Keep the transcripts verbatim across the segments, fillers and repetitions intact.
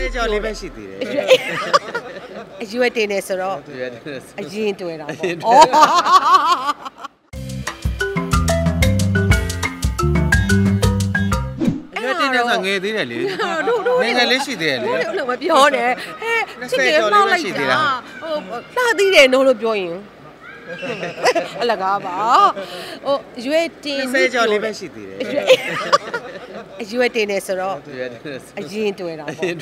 ဲကြော်လေးပဲရှိသေးတယ်အရွယ်တင်နေဆိုတော့အရင်တွေ့တာပေါ့ရွက်တင်နေဆိုငယ်သေးတယ်လေငယ်ငယ်လေးရှိသေးတယ်လေလို့မပြောနဲ့ဟဲ့ချစ်တယ်မောက်လိုက်တာဟိုလှသေးတယ်နိုးလို့ပြောရင်အလကားပါဟိုရွယ်တင်ဆယ်ကြော်လေးပဲရှိသေးတယ်အရွယ်တင်နေဆိုတော့အရင်တွေ့တာပေါ့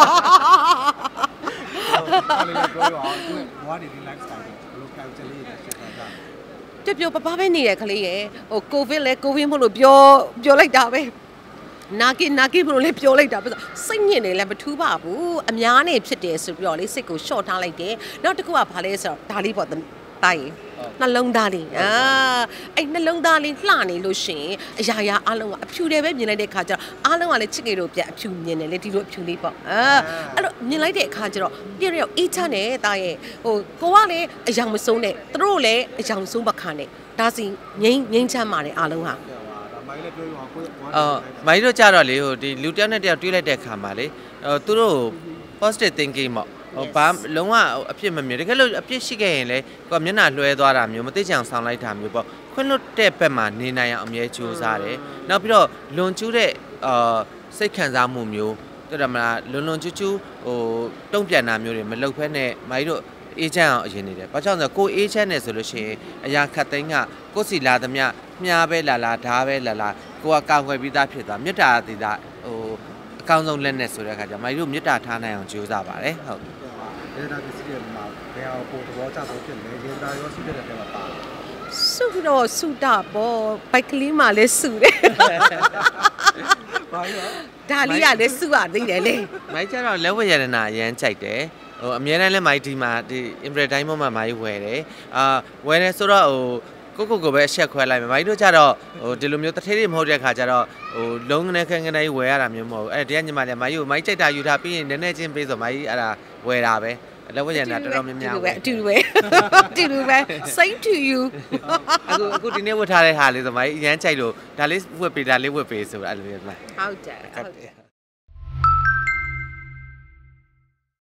တပြိုပပပဲနေတဲ့ကလေးရယ်ဟိုကိုဗစ်လဲကိုဗစ်မို့လို့ပြောပြောလိုက်တာပဲနာကီနာကီဘလို့လည်းပြောလိုက်တာပဲစိတ်ညစ်နေလည်းမထူးပါဘူးအများနဲ့ဖြစ်တယ်ဆိုပြီးတော့လေစိတ်ကိုရှော့ထားလိုက်တယ်နောက်တစ်ခုကဘာလဲဆိုတော့ဒါလေးပေါ့တိုင်းနှလုံးသားလေးအာအဲ့နှလုံးသားလေးလှနေလို့ရှိရင်အရာရာအလုံးကအဖြူတယ်ပဲမြင်လိုက်တဲ့ခါကျတော့အလုံးကလည်းချစ်ကေတို့ပြအဖြူမြင်တယ်လေဒီလိုအဖြူလေးပေါ့အာအဲ့လိုမြင်လိုက်တဲ့အခါကျတော့ပြည့်ရအေးချမ်းတယ်တာရဲ့ဟိုကိုကလည်းအယောင်မဆုံးနဲ့သူတို့လည်းအယောင်ဆုံးပခါနဲ့ဒါစီငိမ့်ငိမ့်ချမ်းပါတယ်အလုံးဟာမိုင်းလည်းပြောရအောင်ကိုအော်မိုင်းတို့ကြတော့လေဟိုဒီလူတယောက်နဲ့တယောက်တွေးလိုက်တဲ့ခါမှာလေဟိုသူတို့ positive thinking ပေါ့ဟိုဘာလုံးဝအဖြစ်မမြင်တကယ်လို့အဖြစ်ရှိခဲ့ရင်လေကိုမျက်နှာလွှဲသွားတာမျိုးမသိချင်အောင်ဆောင်းလိုက်တာမျိုးပေါ့ခွင့်လွတ်တဲ့ဘက်မှာနေနိုင်အောင်အမြဲကြိုးစားတယ်နောက်ပြီးတော့လွန်ကျူးတဲ့အာစိတ်ခံစားမှုမျိုးတော်တော်မလားလွန်လွန်ကျူးကျူးဟိုတုံ့ပြန်တာမျိုးတွေမလုပ်ဖက်နဲ့မိုင်းတို့အေးချမ်းအောင်အရင်နေတယ်ဘာကြောင့်လဲကိုအေးချမ်းနေဆိုလို့ရှိရင်အရာခတ်သိမ်းကကိုစီလာသမျှမြားပဲလာလာဓားပဲလာလာကိုကကောက်ွယ်ပြီးသားဖြစ်သွားမြတ်တာသေးတာဟိုအကောင်းဆုံးလက်နဲ့ဆိုတဲ့အခါကျမိုင်းတို့မြတ်တာထားနိုင်အောင်ကြိုးစားပါတယ်ဟုတ်ရဲသားပစ္စည်းတွေမှာဘယ်အောင်ပို့သဘောကျတော့ဖြစ်လဲရဲသားရောရှိတဲ့တဲ့မှာပါစုတော့စုတာပေါ့ဘိုက်ကလေးမှလည်းစုတယ်ဘာရောဒါလေးကလည်းစုရသေးတယ်လေမိုင်းကျတော့လက်ဝဲရတနာအရန်ကြိုက်တယ်ဟိုအများနဲ့လည်းမိုင်းဒီမှာဒီ Imperial Diamond မှာမိုင်းဝယ်တယ်အာဝယ်တယ်ဆိုတော့ဟိုကိုကိုကိုပဲအချက်ခွဲလိုက်မယ်မိုင်းတို့ကျတော့ဟိုဒီလိုမျိုးတထေးတွေမဟုတ်တဲ့ခါကျတော့ဟိုလုံးငနဲ့ခန်းခန်းတိုင်းဝယ်ရတာမျိုးမဟုတ်ဘူးအဲ့ဒီကညီမလေးမိုင်းကိုမိုင်းကြိုက်တာယူထားပြီးရင်နည်းနည်းချင်းပေးဆိုမိုင်းအဲ့ဒါဝယ်တာပဲလက်ဝဲရနာတော်တော်များများပဲအတူတူပဲအတူတူပဲ same to you အခုအခုဒီနေ့ဝတ်ထားတဲ့ဟာလေးဆိုမိုင်းအရန်ကြိုက်လို့ဒါလေးဝတ်ပေးဒါလေးဝတ်ပေးဆိုအဲ့လိုမျိုးဟုတ်တယ်ဟုတ်တယ်